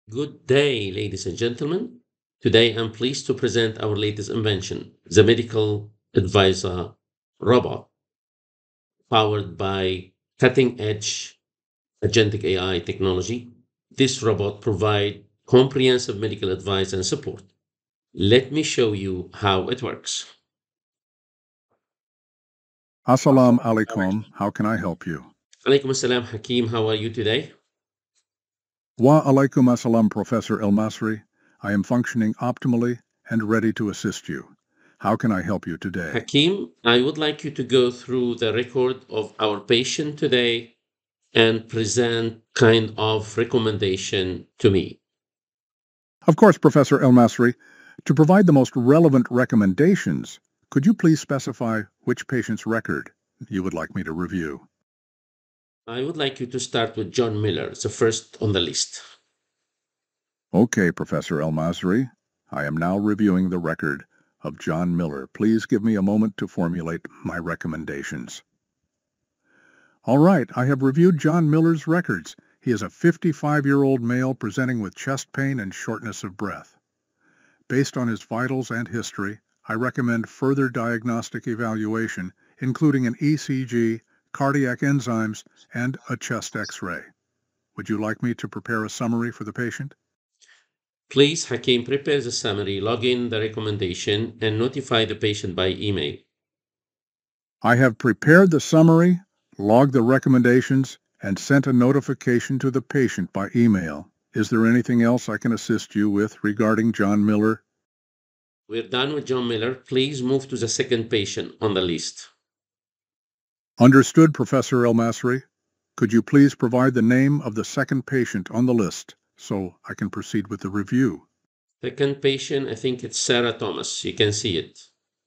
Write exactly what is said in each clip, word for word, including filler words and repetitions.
Good day, ladies and gentlemen. Today I'm pleased to present our latest invention, the medical advisor robot, powered by cutting edge agentic A I technology. This robot provides comprehensive medical advice and support. Let me show you how it works. Assalamu alaikum. How can I help you? Alaikum assalam, Hakeem. How are you today? Wa alaikum assalam, Professor El-Masri. I am functioning optimally and ready to assist you. How can I help you today? Hakeem, I would like you to go through the record of our patient today and present kind of recommendation to me. Of course, Professor El-Masri. To provide the most relevant recommendations, could you please specify which patient's record you would like me to review? I would like you to start with John Miller, the first on the list. Okay, Professor El-Masri. I am now reviewing the record of John Miller. Please give me a moment to formulate my recommendations. All right, I have reviewed John Miller's records. He is a fifty-five-year-old male presenting with chest pain and shortness of breath. Based on his vitals and history, I recommend further diagnostic evaluation, including an E C G, cardiac enzymes, and a chest X-ray. Would you like me to prepare a summary for the patient? Please, Hakeem, prepare the summary, log in the recommendation, and notify the patient by email. I have prepared the summary, logged the recommendations, and sent a notification to the patient by email. Is there anything else I can assist you with regarding John Miller? We're done with John Miller. Please move to the second patient on the list. Understood, Professor El-Masri. Could you please provide the name of the second patient on the list so I can proceed with the review? Second patient, I think it's Sarah Thomas. You can see it.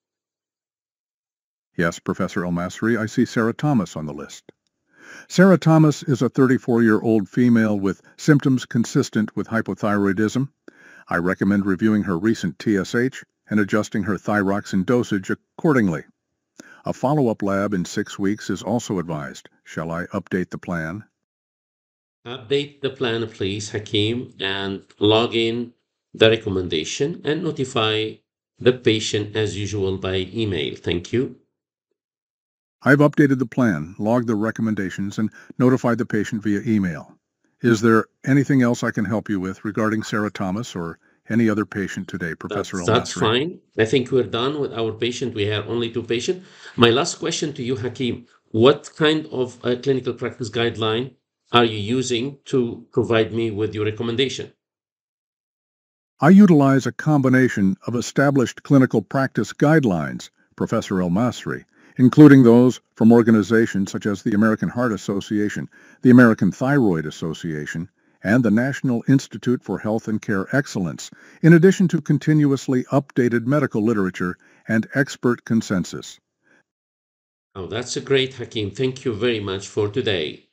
Yes, Professor El-Masri, I see Sarah Thomas on the list. Sarah Thomas is a thirty-four-year-old female with symptoms consistent with hypothyroidism. I recommend reviewing her recent T S H and adjusting her thyroxine dosage accordingly. A follow-up lab in six weeks is also advised. Shall I update the plan? Update the plan, please, Hakeem, and log in the recommendation and notify the patient as usual by email. Thank you. I've updated the plan, logged the recommendations, and notified the patient via email. Is there anything else I can help you with regarding Sarah Thomas or any other patient today, Professor That's, that's El-Masri? fine. I think we're done with our patient. We have only two patients. My last question to you, Hakeem, what kind of uh, clinical practice guideline are you using to provide me with your recommendation? I utilize a combination of established clinical practice guidelines, Professor El-Masri, including those from organizations such as the American Heart Association, the American Thyroid Association, and the National Institute for Health and Care Excellence, in addition to continuously updated medical literature and expert consensus. Oh, that's a great, Hakeem. Thank you very much for today.